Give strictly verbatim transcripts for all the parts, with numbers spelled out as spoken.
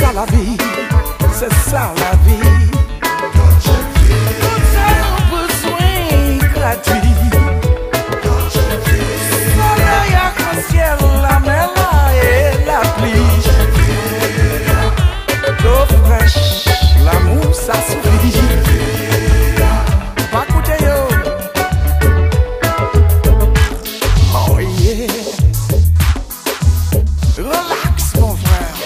ça la vie, c'est ça la vie. Tout ça nos besoins gratuits. Soleil arc-en-ciel, la mer et la pluie. L'eau fraîche, l'amour ça suffit. Pas coûter yo. Oh yeah. Relax mon frère.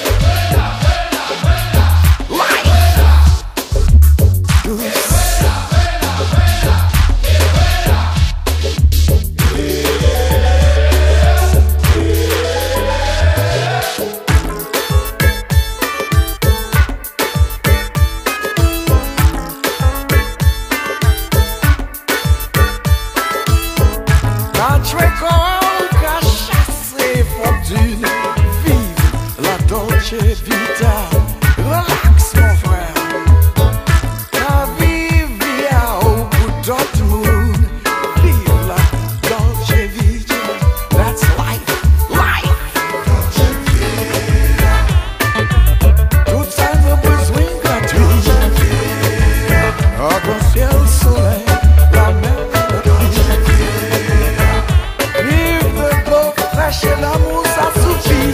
VITA, relax mon frère. La vie via au bout d'autres moon. Vive la Dolce Vita. That's life, life. Tout ça nos besoins gratuits. Arc-en-ciel, soleil, la mer et la pluie. Vive le beau fraîche et l'amour ça suffit.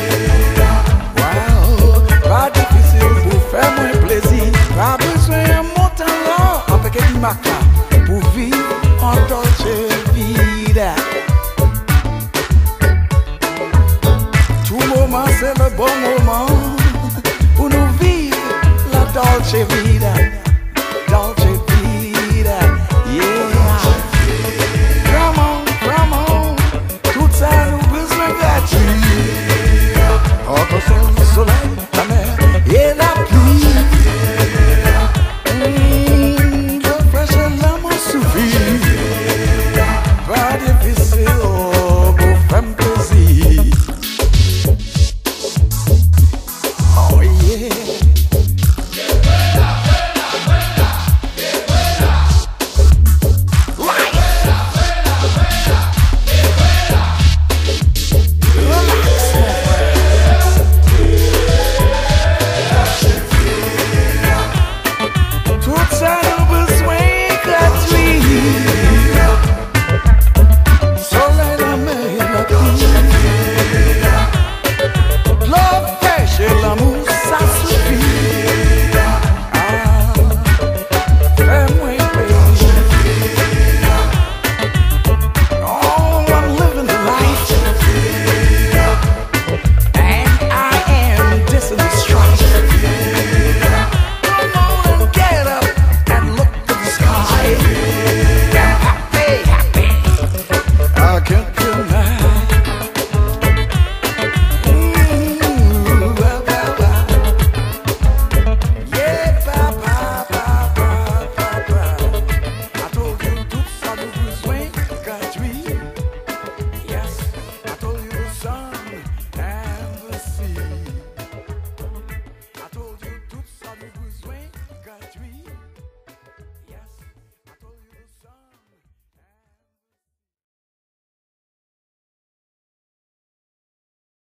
Pas difficile pour faire moins plaisir. Pas besoin de monter là avec un maca pour vivre en Dolce Vita. Tout moment c'est le bon moment pour nous vivre la Dolce Vita. Dolce Vita, yeah. Come on, come on. Tout ça nous besoin gratuit. Arc-en-ciel, le soleil, la mer et la pluie. Mmh, le fraîche et l'amour suffit. Pas difficile oh, pour faire plaisir. Oh yeah.